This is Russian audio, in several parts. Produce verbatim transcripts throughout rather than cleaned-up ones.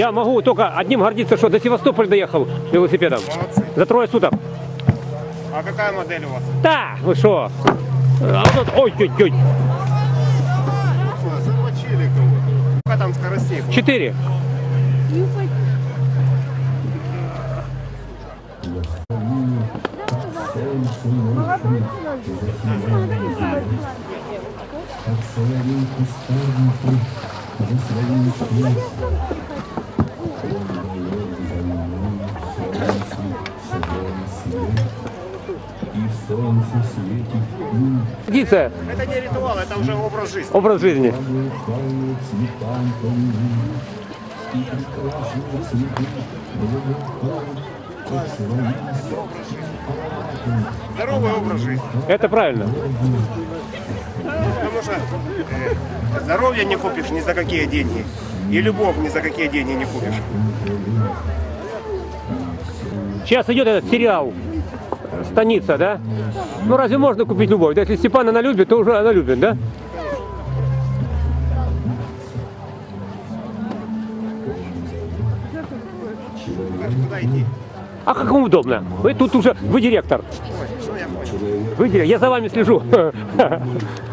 Я могу только одним гордиться, что до Севастополя доехал велосипедом. Молодцы. За трое суток. А какая модель у вас? Да, вы что? А вот, ой, ой, ой. Замочили кого-то. Сколько там скоростей было? Четыре. Традиция. Это не ритуал, это уже образ жизни. Образ жизни. Здоровый образ жизни. Это правильно. Потому что э, здоровье не купишь ни за какие деньги. И любовь ни за какие деньги не купишь. Сейчас идет этот сериал «Станица», да? Ну разве можно купить любовь? Если Степан она любит, то уже она любит, да? Куда идти? А как вам удобно? Вы тут уже, вы директор. Ой, ну я понял. Вы директор, я за вами слежу. Садиться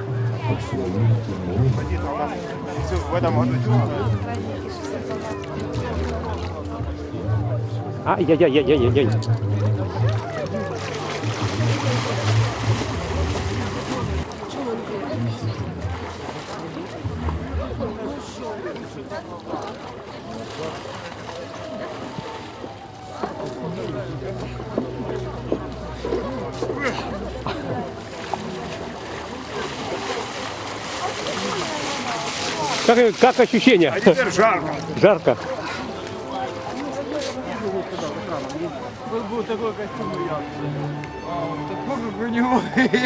у нас всё в этом году. Ай-яй-яй-яй-яй-яй. Как, как ощущения? А теперь жарко. Жарко. Был такой костюм такой, как у него.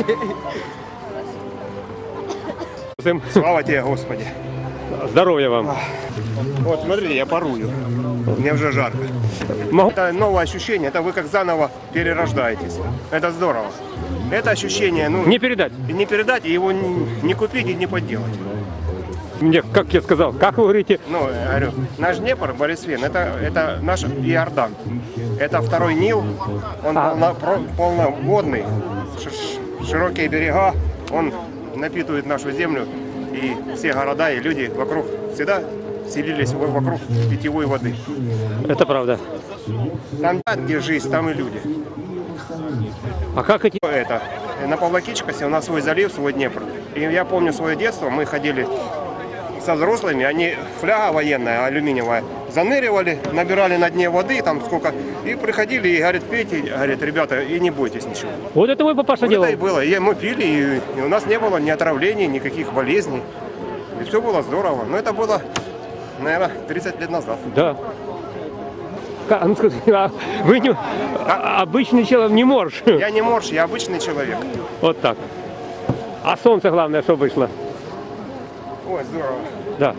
Слава тебе, Господи. Здоровья вам. Вот, смотрите, я парую. Мне уже жарко. Могу- Это новое ощущение, это вы как заново перерождаетесь. Это здорово. Это ощущение, ну, Не передать. не передать, и его не, не купить и не подделать. Мне, как я сказал, как вы говорите, Ну, я говорю, наш Днепр, Борисвен, это, это наш Иордан. Это второй Нил, он А. полно- про- полноводный, ш- ш- широкие берега, он напитывает нашу землю, и все города и люди вокруг всегда селились во- вокруг питьевой воды. это правда. Там, где жизнь, там и люди. А как эти... Это, на Павлокичкосе у нас свой залив, свой Днепр. И я помню свое детство, мы ходили со взрослыми, они, фляга военная, алюминиевая, заныривали, набирали на дне воды, там сколько, и приходили и говорят, пейте, говорят, ребята, и не бойтесь ничего. Вот это мой папаша Вот делал. это и было, и мы пили, и, и у нас не было ни отравлений, никаких болезней, и все было здорово. Но это было, наверное, тридцать лет назад. Да. Ка- ну, скажите, а вы не... а- обычный человек не можешь. Я не морж, я обычный человек. Вот так. А солнце главное, что вышло. Ой, здорово. Да.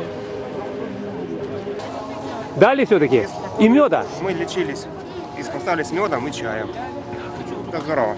Дали все-таки? И меда. Мы лечились и спасались медом и чаем. Это здорово.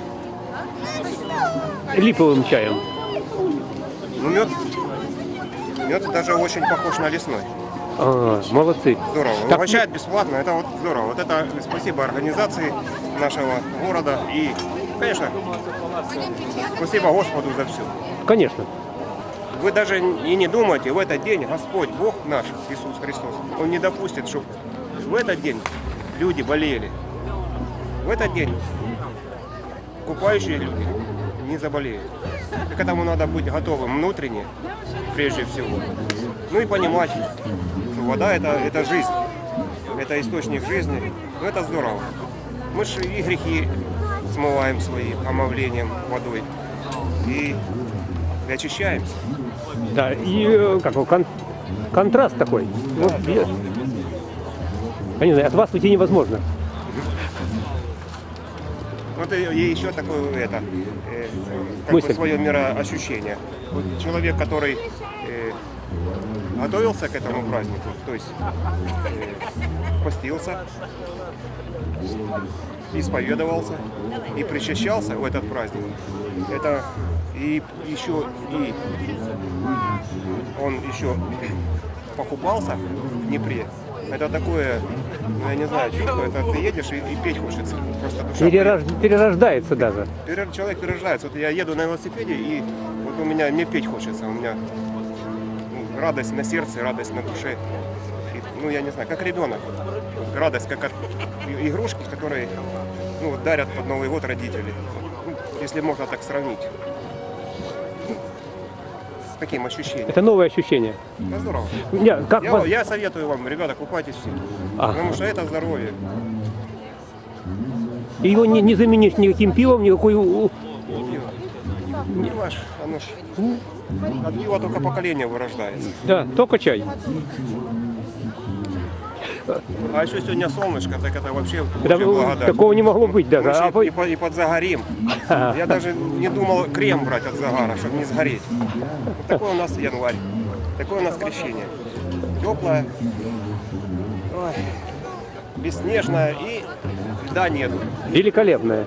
Липовым чаем. Ну, мед, мед даже очень похож на лесной. А, молодцы. Здорово. Так, Угощают бесплатно. Это вот здорово. Вот это спасибо организации нашего города. И, конечно, спасибо Господу за все. конечно. Вы даже и не думайте, в этот день Господь, Бог наш, Иисус Христос, Он не допустит, чтобы в этот день люди болели. В этот день купающие люди не заболеют. И к этому надо быть готовым внутренне, прежде всего. Ну и понимать, что вода это, это жизнь, это источник жизни. Ну это здорово. Мы же и грехи смываем своим омовлением водой. И, и очищаемся. Да, и э, как его, кон- контраст такой. Вот, я, я не знаю, от вас уйти невозможно. Вот и, и еще такое это, э, как Мысль. бы свое мироощущение. Вот человек, который э, готовился к этому празднику, то есть э, постился, исповедовался и причащался в этот праздник. Это и еще и он еще покупался в Днепре Это такое, ну, я не знаю, чувство. Это ты едешь и, и петь хочется. Просто душа. Перерож... Перерождается даже. Перер- Человек перерождается. Вот я еду на велосипеде, и вот у меня, мне петь хочется. У меня ну, радость на сердце, радость на душе. И, ну, я не знаю, как ребенок. Вот радость, как от и- игрушки, которые ну, вот дарят под Новый год родители. Ну, если можно так сравнить. Ну, с таким ощущением. Это новое ощущение. Да, здорово. Я, как Я, вас- я советую вам, ребята, купайтесь все. Ага. Потому что это здоровье. Его не, не заменишь никаким пивом, никакой... у- у- Не ваш, оно ж от пива только поколение вырождается. Да, только чай. А еще сегодня солнышко, так это вообще Это, очень благодарен. такого не могло быть даже. Мы А еще вы- и, по- и подзагорим. Я даже не думал крем брать от загара, чтобы не сгореть. Вот такой у нас январь. Такое у нас крещение. Теплое, ой, бесснежное и льда нету. Великолепное.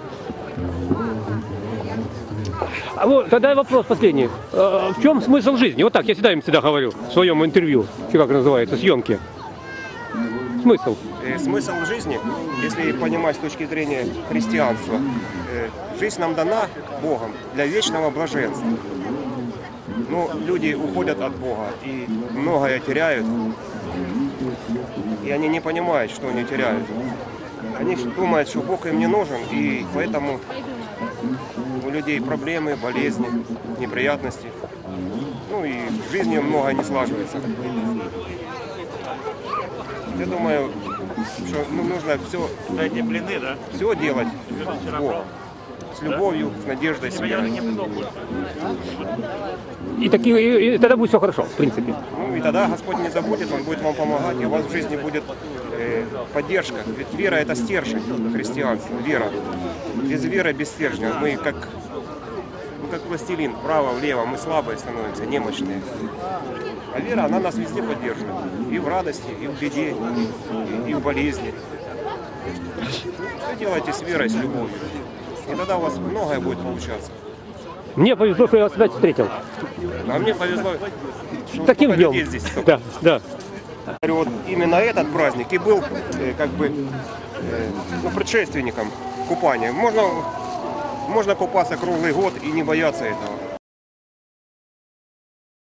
А вот тогда вопрос последний. Э, В чем смысл жизни? Вот так, я всегда им всегда говорю в своем интервью, как называется, съемки. Смысл. Э, Смысл жизни, если понимать с точки зрения христианства, э, жизнь нам дана Богом для вечного блаженства. Но люди уходят от Бога и многое теряют. И они не понимают, что они теряют. Они думают, что Бог им не нужен, и поэтому у людей проблемы, болезни, неприятности. Ну и в жизни много не слаживается. Я думаю, что ну, нужно все, Дайте блины, да? все делать с Богом. С любовью, с надеждой, с верой. И, такие, и тогда будет все хорошо, в принципе. Ну и тогда Господь не забудет, Он будет вам помогать, и у вас в жизни будет э, поддержка. Ведь вера – это стержень христианства, вера. Без веры, без стержня мы как, ну, как пластилин, вправо, влево, мы слабые становимся, немощные. А вера, она нас везде поддерживает. И в радости, и в беде, и, и в болезни. Все делайте с верой, с любовью. И тогда у вас многое будет получаться. Мне повезло, что я вас опять встретил. А мне повезло, что Таким столько днем. людей здесь. Да, да. Говорю, вот именно этот праздник и был э, как бы э, ну, предшественником купания. Можно, можно купаться круглый год и не бояться этого.